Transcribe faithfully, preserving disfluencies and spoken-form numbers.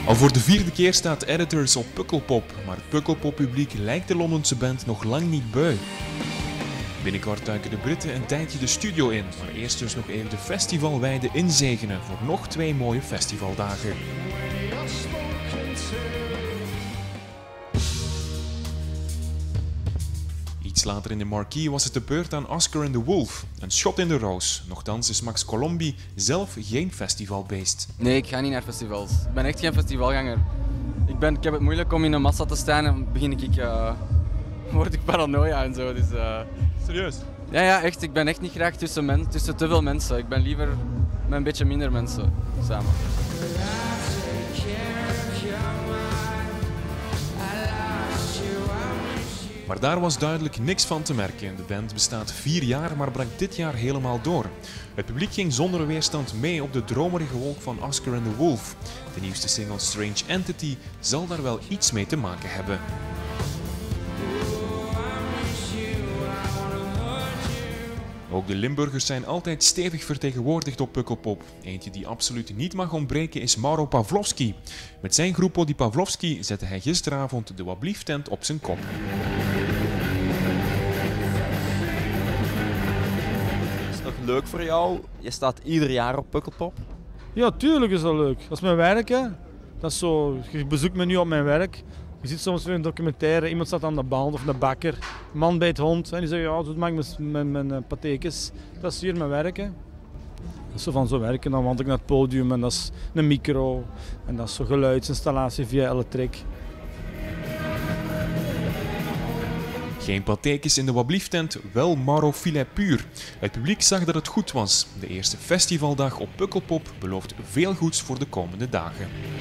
Al voor de vierde keer staat Editors op Pukkelpop, maar het Pukkelpop-publiek lijkt de Londense band nog lang niet beu. Binnenkort duiken de Britten een tijdje de studio in, maar eerst dus nog even de festivalweide inzegenen voor nog twee mooie festivaldagen. Iets later in de marquee was het de beurt aan Oscar and the Wolf. Een schot in de roos. Nochtans is Max Colombi zelf geen festivalbeest. Nee, ik ga niet naar festivals. Ik ben echt geen festivalganger. Ik, ben, ik heb het moeilijk om in een massa te staan en begin ik, uh, word ik paranoia en zo. Dus, uh... Serieus? Ja, ja, echt. Ik ben echt niet graag tussen, men, tussen te veel mensen. Ik ben liever met een beetje minder mensen samen. Maar daar was duidelijk niks van te merken. De band bestaat vier jaar, maar brak dit jaar helemaal door. Het publiek ging zonder weerstand mee op de dromerige wolk van Oscar and the Wolf. De nieuwste single Strange Entity zal daar wel iets mee te maken hebben. Ook de Limburgers zijn altijd stevig vertegenwoordigd op Pukkelpop. Eentje die absoluut niet mag ontbreken is Mauro Pavlovski. Met zijn groep Die Pavlovski zette hij gisteravond de Wablief-tent op zijn kop. Is het nog leuk voor jou? Je staat ieder jaar op Pukkelpop. Ja, tuurlijk is dat leuk. Dat is mijn werk, hè. Dat is zo, je bezoekt me nu op mijn werk. Je ziet soms weer een documentaire, iemand staat aan de band of een bakker, man bij het hond en die zegt ja, zo maak ik mijn, mijn, mijn patekens. Dat is hier mijn werk. Hè. Dat is zo van zo werken, dan wandel ik naar het podium en dat is een micro en dat is zo geluidsinstallatie via elektriek. Geen patekens in de Wablief-tent, wel Mauro Filet puur. Het publiek zag dat het goed was. De eerste festivaldag op Pukkelpop belooft veel goeds voor de komende dagen.